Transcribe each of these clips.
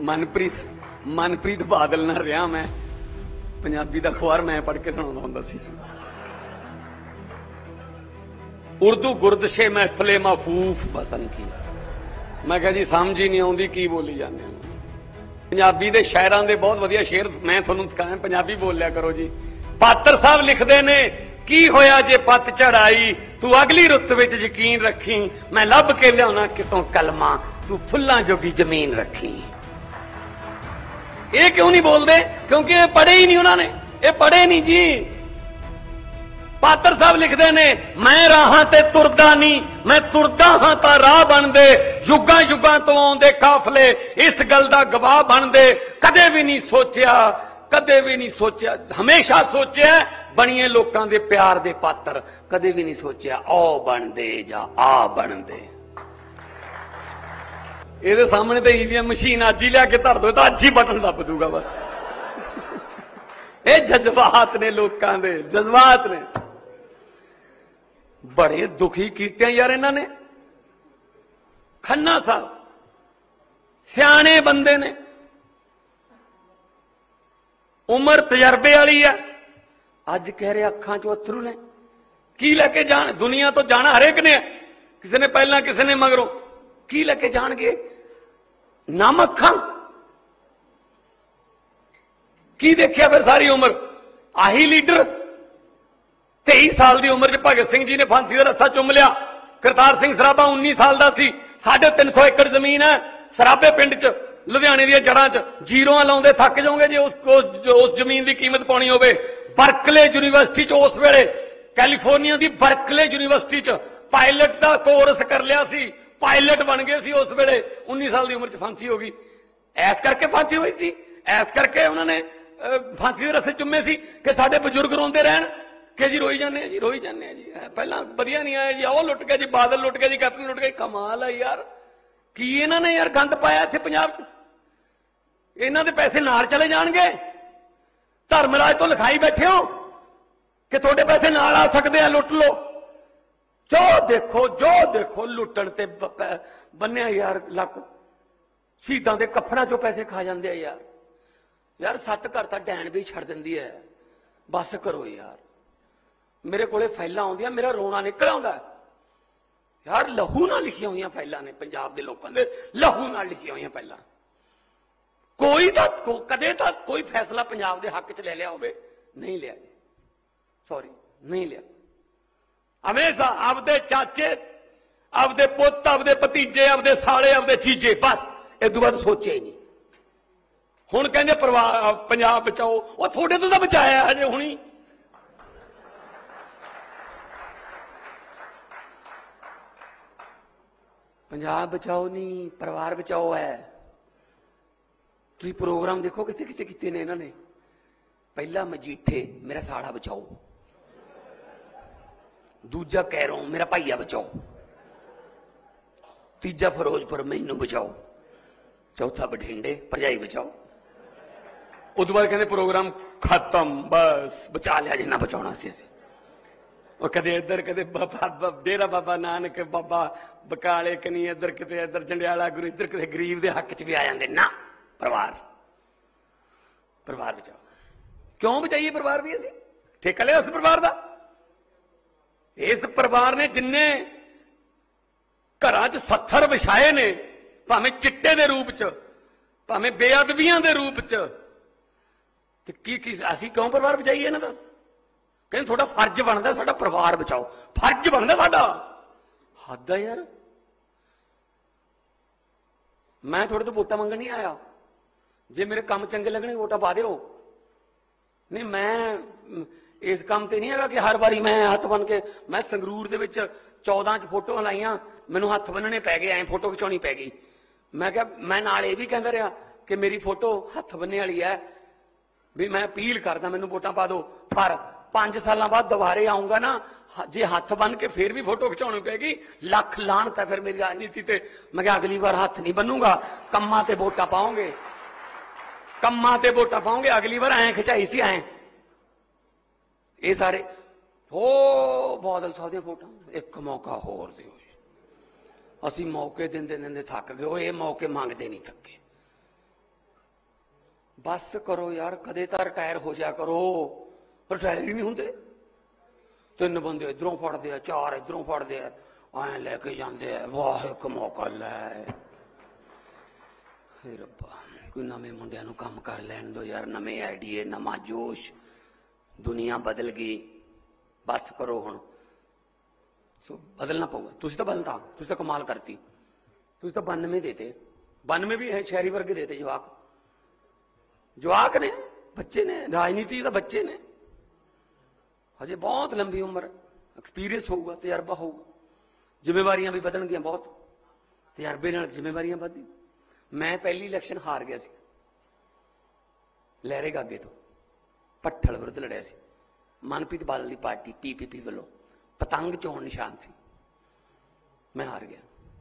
मनप्रीत बादल ना रहा मैं पंजाबी का अखबार मैं पढ़ के सुना हुंदा सी। उर्दू गुरदशे महफले महफूफ बसन की। मैं कहा जी समझ ही नहीं आती की बोली जाने। पंजाबी दे शायरां दे बहुत वधिया शेर मैं तुहानूं सिखाया, पंजाबी बोलिया करो जी। पात्र साहब लिखते ने की होया जे पत चढ़ाई तू अगली रुत विच यकीन रखी, मैं लभ के लियाना कितों कलमा तू फुल्लां जोगी जमीन रखी। ये क्यों नहीं बोलते? क्योंकि ये पढ़े ही नहीं उन्होंने, ये पढ़े नहीं जी। पात्र साहब लिखते ने मैं राहां ते तुरदा नहीं, मैं तुरदा हां तां राह बन दे, युगां युगां तो आउंदे काफले इस गल दा गवाह बन दे। कदे भी नहीं सोचिया, कदे भी नहीं सोचिया, हमेशा सोचिया बणीए लोकां दे प्यार दे पात्र, कदे भी नहीं सोचिया ओ बन दे जा आ बन दे। ਇਹਦੇ ਸਾਹਮਣੇ ਤਾਂ ਈਵੀਐਮ ਮਸ਼ੀਨ ਅੱਜ ਹੀ ਲਿਆ ਕੇ ਧਰ ਦੋ ਤਾਂ ਅੱਜ ਹੀ ਬਟਨ ਦੱਬ ਦੂਗਾ ਬਸ। ਇਹ ਜਜ਼ਬਾਤ ਨੇ ਲੋਕਾਂ ਦੇ, ਜਜ਼ਬਾਤ ਨੇ। ਬੜੇ ਦੁਖੀ ਕੀਤੇ ਯਾਰ ਇਹਨਾਂ ਨੇ। ਖੰਨਾ ਸਾਹਿਬ ਸਿਆਣੇ ਬੰਦੇ ਨੇ, ਉਮਰ ਤਜਰਬੇ ਵਾਲੀ ਆ, ਅੱਜ ਕਹਿ ਰਿਹਾ ਅੱਖਾਂ ਚੋਂ ਅਥਰੂ ਨੇ। ਕੀ ਲੈ ਕੇ ਜਾਣ? ਦੁਨੀਆ ਤੋਂ ਜਾਣਾ ਹਰੇਕ ਨੇ, ਕਿਸੇ ਨੇ ਪਹਿਲਾਂ ਕਿਸੇ ਨੇ ਮਗਰੋਂ। की लेके जाएंगे? नम अखा की देखिया फिर सारी उम्र? आही लीडर 23 साल की उम्र च भगत सिंह जी ने फांसी का रस्सा चुम लिया। करतार सिंह सराबा 19 साल का सी। 350 एकड़ जमीन है सराबे पिंड च, लुधियाने दी जड़ां च। जीरो लाउंदे थक जाओगे जे उस जमीन की कीमत पानी होवे। बर्कले यूनिवर्सिटी च उस वेले कैलीफोर्निया की बर्कले यूनिवर्सिटी च पायलट का कोर्स कर लिया सी, पायलट बन गए सी उस वेले। 19 साल की उम्र च फांसी हो गई। ऐस करके फांसी हुई सी, ऐस करके उन्होंने फांसी के रस्ते चुमे सी कि साडे बजुर्ग रोंदे रहन कि जी रोई जाने जी, रोई जाने जी, पहला वधिया नहीं आया जी, आओ लुट गया जी, बादल लुट गया जी, कैप्टन लुट गया। कमाल है यार, की इन्होंने यार गंद पाया इत्थे पंजाब च। इन्हां दे पैसे नाल चले जाणगे। धर्मराज तो लिखाई बैठे हो कि तुहाडे पैसे नाल आ सकदे आ, लुट लो। जो देखो लुटन ते बन्निया यार लक। शहीदां दे कफना चो पैसे खा जाते यार। यार सत्त घर तां डैन भी छड़ दिंदी है। बस करो यार। मेरे कोले फाइलां आउंदियां, मेरा रोना निकल आउंदा यार। लहू नाल लिखियां होईयां फाइलां ने, पंजाब दे लोकां दे लहू नाल लिखियां होईयां फाइलां। कोई तां कदे तां कोई फैसला पंजाब दे हक च ले लिया होवे? नहीं लिया, सॉरी नहीं लिया। हमेशा आपदे चाचे, आपदे पुत, आपदे भतीजे, आपदे साले, आपदे चीजे, बस इदों बाद सोचे ही नहीं। हुण कहंदे पंजाब बचाओ, वो थोड़े तो बचाया अजे हुणी। पंजाब बचाओ नहीं, परिवार बचाओ है। तुसीं प्रोग्राम देखो किते किते कीते ने इन्हां ने। पहला मजीठे मेरा साड़ा बचाओ, दूजा कैरों मेरा भाईया बचाओ, तीजा फिरोजपुर मैनू बचाओ, चौथा बठिंडे भरजाई बचाओ। उस बाद कहते प्रोग्राम खत्म, बस बचा लिया जिन्ना बचाना सी। और कदे इधर कदे बाबा डेरा बाबा नानक, बाबा बकाले कनी, इधर किते इधर जंडियाला गुरु, इधर किते गरीब दे हक च भी आ जाते ना। परिवार बचाओ। क्यों बचाइए परिवार भी? असीं ठेका लिया उस परिवार का। इस परिवार ने जिन्ने घरां च सत्थर विछाए ने, भावें चिट्टे दे रूप च, भावें बेअदबियां दे रूप च, ते की असीं क्यों परिवार बचाइए इन्हां दा? कहते थोड़ा फर्ज बनता साडा परिवार बचाओ, फर्ज बनता साडा। हद है यार। मैं थोड़े तो वोटां मंगण नहीं आया। जे मेरे काम चंगे लगने वोटां पा दिओ। नहीं मैं इस काम ते नहीं है कि हर बारी मैं हथ बन के, मैं संगरूर दे विच 14 च फोटो लाइया, मैनू हथ बनने पै गए, ऐ फोटो खिचानी पै गई। मैं क्या मैं नाल ये भी कहता रहा कि मेरी फोटो हथ बनने वाली है, भी मैं अपील करदा मैनू वोटां पा दो। पर 5 साल बाद दोबारे आऊंगा ना, जे हथ बन के फिर भी फोटो खिचानी पैगी, लख लानत है फिर मेरी राजनीति ते। मैं क्या अगली बार हथ नहीं बनूंगा, कम्मा ते वोटां पाओगे, कम्मा ते वोटां पाओगे। अगली बार ऐ खिचाई सी ऐ। ये सारे हो बादल साहब दी फोटो, एक मौका होर दिओ। असीं मौके दिंदे दिंदे थक गए, ये मौके मंगते नहीं थके। बस करो यार, कदे तां रिटायर हो जा करो। रिटायर ही नहीं होंदे। 3 बंदे इधरों फड़ते हैं, 4 इधरों फड़ते हैं, ऐ लैके जाते हैं, वाह एक मौका लै। रब्बा कोई नवे मुंडिया नूं काम कर लैन दो यार, नवे आइडिए, नवा जोश। दुनिया बदल गई, बस करो हुण। सो बदलना पऊगा। तुसीं तां बदलता, तुसीं तां कमाल करती। तुसीं तां 92 देते, 92 भी है शहरी वर्ग देते। जवाक ने, बच्चे ने, राजनीति का बच्चे ने, हजे बहुत लंबी उम्र, एक्सपीरियंस होगा, तजर्बा होगा, जिम्मेवारियां भी बदलणगियां बहुत, तजर्बे नाल जिम्मेवारियां बढ़दी। मैं पहली इलैक्शन हार गया सी, लहरे गागे तो भट्ठल विरुद्ध लड़िया सी। मनप्रीत बादल की पार्टी PPP वालों पतंग चोण निशान सी, मैं हार गया।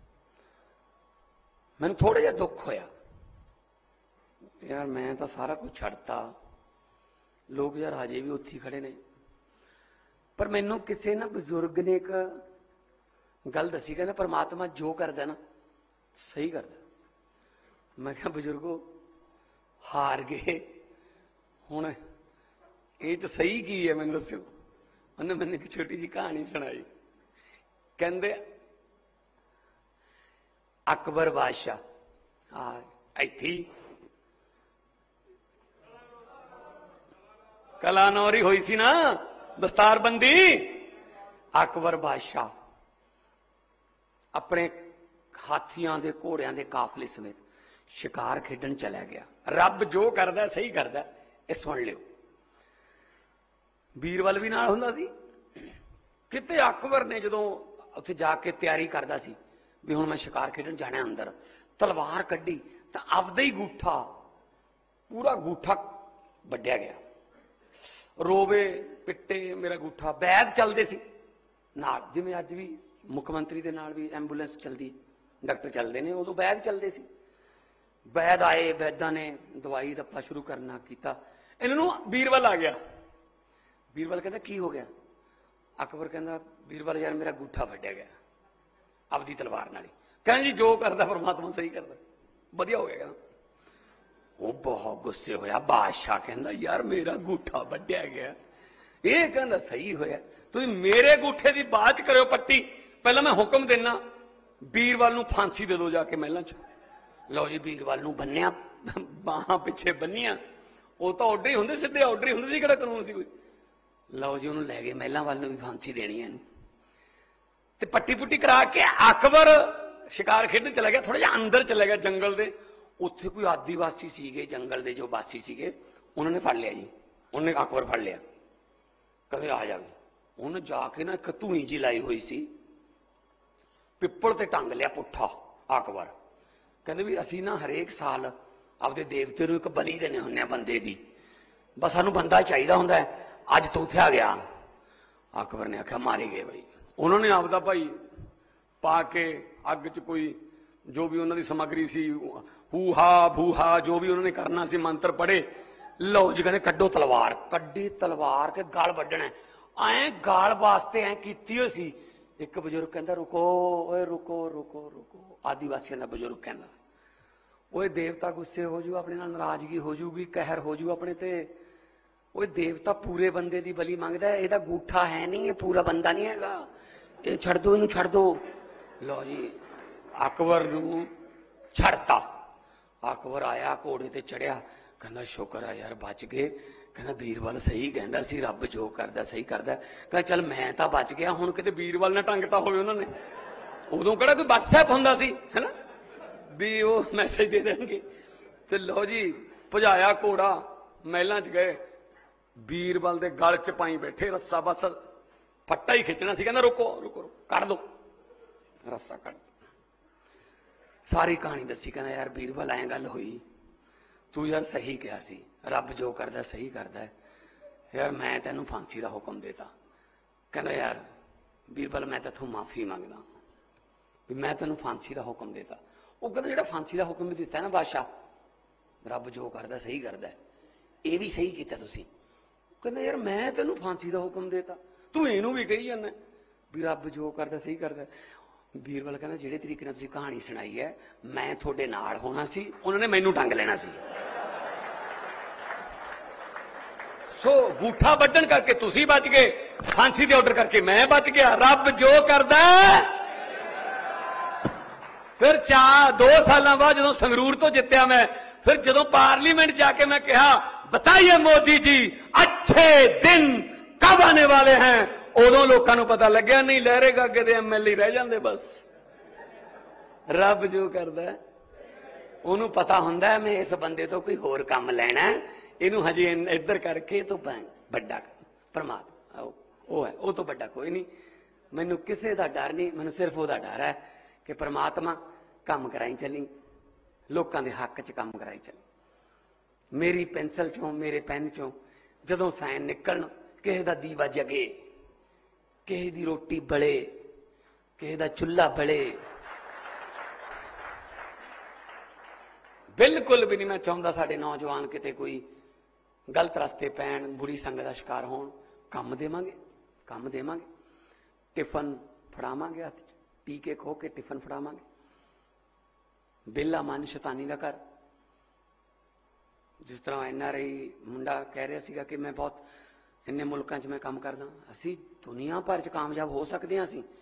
मैनूं थोड़ा जिहा दुख होया यार, मैं तो सारा कुछ छड्डता, लोग यार हजे भी उत्थे खड़े ने। पर मैनूं किसी ना बजुर्ग ने एक गल दसी, कहना परमात्मा जो करदा ना सही करदा। मैं कहा बजुर्गो हार गए, हुण ये च सही की है मैनूं दस्यो। उन्हें मैंने एक छोटी जी कहानी सुनाई। कहंदे अकबर बादशाह इत्थे कलानौरी हुई सी ना, दस्तारबंदी। अकबर बादशाह अपने हाथियों के घोड़ियां के काफले समेत शिकार खेडन चला गया। रब जो करदा सही करदा, ये सुन लियो। बीरबल भी नाल हुंदा सी। किते अकबर ने जदों उत्थे जाके तैयारी करदा सी भी हुण मैं शिकार खेडन जाना अंदर, तलवार कड्डी तां आपदा ही गूठा, पूरा गूठा वड्डिया गया। रोवे पिट्टे मेरा गूठा। वैद चलदे सी नाल, जिवें अज भी मुख्यमंत्री दे नाल भी एंबूलेंस चलदी, डॉक्टर चलते ने, उदों वैद चलते सी। वैद आए, वैदा ने दवाई दप्पा शुरू करना किया। इन्हों बीरबल आ गया। बीरबल कहता की हो गया? अकबर कहता बीरबल यार मेरा गूठा वड्डिया गया आपदी तलवार नाल। कहना जी जो करता परमात्मा सही करता, वधिया हो गया। कहना वो बहुत गुस्से होया। बादशाह कहता यार मेरा गूठा वड्डिया गया, ये कहता सही होया। तुसीं मेरे गूठे की बात करो पट्टी, पहला मैं हुक्म देना बीरबल नूं फांसी दे दो जाके महलों च। लो जी बीरबल नूं बन्निया, बाहां पिछे बन्निया। वो तो ऑर्डर ही होंदे, सीधे ऑर्डर ही होंदे सी, किहड़ा कानून सी कोई। लो जी उन्होंने लै गए महलों वाल भी फांसी देनी है। ते पट्टी पुट्टी करा के अकबर शिकार खेडन चला गया। थोड़ा जिहा अंदर चला गया जंगल दे। उत्थे कोई आदिवासी सीगे, जंगल दे जो वासी सीगे, उन्होंने फड़ लिया जी। उन्हें अकबर फड़ लिया, कहते आ जावे। उन्हें जाके ना एक धूई जी लाई हुई सी, पिपल ते टंग लिया पुट्ठा अकबर। कहते भी असी ना हरेक साल आपदे देवते नूं एक बली देने हुन्ने बंदे दी, बस सानूं बंदा चाहिदा हुंदा है, अज तू उत्थे आ गया। अकबर ने आख्या मारे गए भाई। उन्होंने आपदा भाई पा के अग च कोई जो भी उन्होंने समग्री सी, हूहा भूहा जो भी उन्होंने करना सी, मंत्र पढ़े। लो जी कहने कड्डो तलवार। कड्डी तलवार के गल वड्डना, ऐ गाल वास्ते ऐ कीती होई सी। एक बजुर्ग कहता रुको ओए रुको रुको रुको। आदिवासियों का बजुर्ग कहता ओए देवता गुस्से हो जू, अपने नाल नाराजगी हो जूगी, कहर हो जू अपने ते। ओए देवता पूरे बंदे दी बली मंगदा है, एदा गूठा है नहीं, ये पूरा बंदा नहीं हैगा, ये छड़ दो, इनू छड़ दो। लो जी अकबर नूं छड़ता। अकबर आया घोड़े ते चढ़िया, कहना शुक्र है यार बच गए। कहना बीरबल सही कहता सी, रब जो करदा सही करदा। कहना चल मैं तो बच गया, हुण किते बीरबल ने टंगता होवे उन्होंने। उदों किहड़ा कोई WhatsApp हुंदा सी है ना भी वो मैसेज दे देंगे। ते लो जी भजाया घोड़ा, महलों च गए, बीरबल दे गल च पाई बैठे रस्सा, बस फट्टा ही खिंचना सी। कहना रुको रुको रुको, कर दो रस्सा, कट। सारी कहानी दसी। कहना यार बीरबल ऐ गल हुई, तू यार सही कहा सी, रब जो करदा सही करदा है यार, मैं तेनू फांसी का हुक्म देता। कहना यार बीरबल मैं तेथों माफी मंगदा भी मैं तेनू फांसी का हुक्म देता। वो कहता जिहड़ा फांसी का हुक्म भी दिता है ना बादशाह, रब जो करदा सही करदा है, ये भी सही किया तुसीं। कहता यार मैं तेनू फांसी का हुक्म देता, तू इनू भी कही जाना भी रब जो करदा सही करदा है। बीरबल कहना जिहड़े तरीके नाल तुसीं कहानी सुनाई है, मैं थोड़े नाल होना सी, उन्होंने मैनू टंग लेना सी। सो गूठा ਵੱਢਣ ਕਰਕੇ ਤੁਸੀਂ ਬਚ ਗਏ, ਫਾਂਸੀ ਦੇ ਆਰਡਰ ਕਰਕੇ ਮੈਂ ਬਚ ਗਿਆ। ਰੱਬ ਜੋ ਕਰਦਾ ਫਿਰ 2 ਸਾਲਾਂ ਬਾਅਦ ਜਦੋਂ ਸੰਗਰੂਰ ਤੋਂ ਜਿੱਤਿਆ ਮੈਂ, ਫਿਰ ਜਦੋਂ ਪਾਰਲੀਮੈਂਟ ਜਾ ਕੇ मैं कहा बताइए मोदी जी अच्छे दिन कब आने वाले हैं, उदों लोगों को पता लग्या नहीं लहरे गागे दे MLA रह जाते बस। रब जो करदा ਉਹਨੂੰ पता हुंदा है मैं इस बंदे तो कोई होर काम लेना, इनू हजे इधर करके तो बड़ा परमात्मा वो है, वो तो बड़ा कोई नहीं। मैनू किसी का डर नहीं, मैनू सिर्फ वो डर है कि परमात्मा काम कराई चली, लोगों के हक च काम कराई चली। मेरी पेंसिल चों मेरे पेन चों जदों साइन निकलन, किसी का दीवा जगे, किसी की रोटी बले, किसी का चुल्हा बले, बिल्कुल भी नहीं मैं चाहता साडे नौजवान किते कोई गलत रस्ते पैण, बुरी संगत का शिकार होण। काम देवांगे, काम देवांगे, टिफन फड़ावांगे, हथ पी के खो के टिफन फड़ावांगे। बेला मन शैतानी का घर। जिस तरह NRI मुंडा कह रहा सीगा कि मैं बहुत इन्ने मुल्कां च मैं काम करदा, असी दुनिया भर च कामयाब हो सकते हैं। असी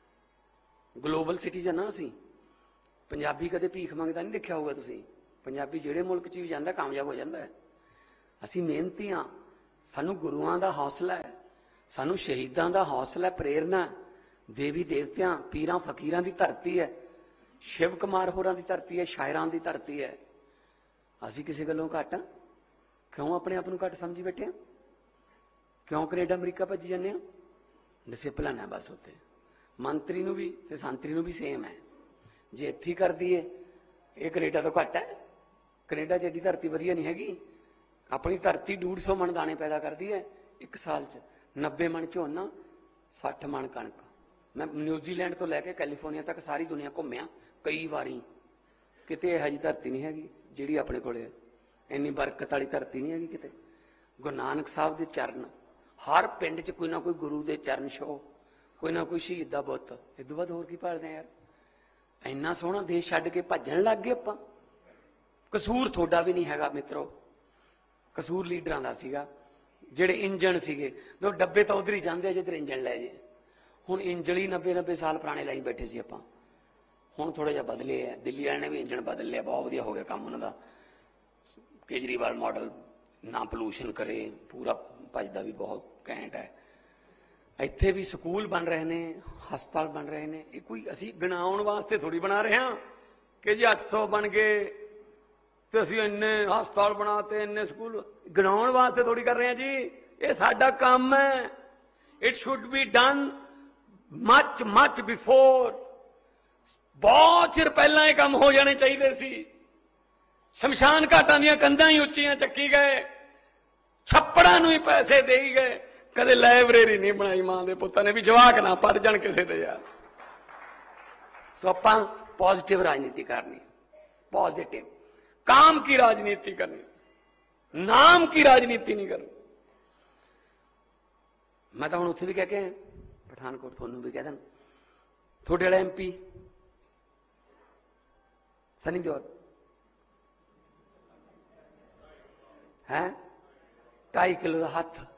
ग्लोबल सिटीजन हाँ, असी पंजाबी कदे भीख मंगदा नहीं देखिया होगा तुसीं। पंजाबी जिहड़े मुल्क च भी जांदा कामयाब हो जाता है। असी मेहनती हाँ, सानू गुरुआं दा हौसला है, सानू शहीदां दा हौसला, प्रेरणा, देवी देवतियां पीरां फकीरां दी धरती है, शिव कुमार होरां दी धरती है, शायरां दी धरती है। असी किसी गल्लों घट हाँ? क्यों अपने आप नूं घट समझी बैठे हैं? क्यों कनेडा अमरीका भजी जाने? डिसिपलिन है बस। उत्थे मंत्री नूं भी ते संतरी नूं भी सेम है। जे इत्थे कर दीए ये कनेडा तो घट है। कनेडा च एडी धरती वधिया नहीं हैगी। अपनी धरती 150 मन दाने पैदा करती है एक साल च, 90 मन झोना, 60 मन कणक। मैं न्यूजीलैंड तो लैके कैलीफोर्निया तक सारी दुनिया घूमिया कई बारी, किते इहो जी धरती नहीं हैगी जिहड़ी अपने कोले इन्नी बरकत वाली धरती नहीं हैगी किते। गुरु नानक साहब के चरण, हर पिंड च कोई ना कोई गुरु के चरण छो, कोई ना कोई शहीद का बुत। इदों बाद होर की भालदे यार? इन्ना सोहना देश छड्ड के भजन लग गए आपां। कसूर थोड़ा भी नहीं हैगा मित्रो, कसूर लीडरां दा सीगा। जिहड़े इंजन सीगे, दो डब्बे तो उधर ही जांदे जिधर इंजन लै जे। हुण इंजन ही 90-90 साल पुराने लाई बैठे सी आपां। हुण थोड़ा जिहा बदले है, दिल्ली वाले ने भी इंजन बदल लिया, बहुत वधिया हो गया काम उन्हां दा। केजरीवाल मॉडल ना पोल्यूशन करे, पूरा भजदा भी बहुत घैंट है। इत्थे भी स्कूल बन रहे ने, हस्पताल बन रहे ने। ये कोई असी गिनाउण वास्ते थोड़ी बना रहे हैं कि जी 800 बन गए तो असी इन्ने हस्पताल बनाते, इन्ने स्कूल। गिनाउण वास्ते थोड़ी कर रहे हैं जी, ये साडा काम है। It should be done much much before. बहुत चिर पहला ये काम हो जाने चाहिए सी। शमशान घाटां दीयां कंधां ही उच्चियां चक्की गए, छप्पड़ां नूं ही पैसे दे ही गए, कदे लाइब्रेरी नहीं बनाई मां दे पुत्तां ने भी जवाक ना पढ़ जाण किसे दे यार। सो आपां पॉजिटिव राजनीति करनी, पॉजिटिव काम की राजनीति करनी, नाम की राजनीति नहीं करनी। मैं तो हुण उत्थे भी कह के पठानकोट थोनू भी कह दें, थोड़े वाला MP सनी देओल है 2.5 किलो का हथ